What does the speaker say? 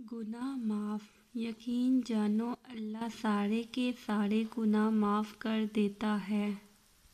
गुनाह माफ़। यकीन जानो अल्लाह सारे के सारे गुनाह माफ़ कर देता है।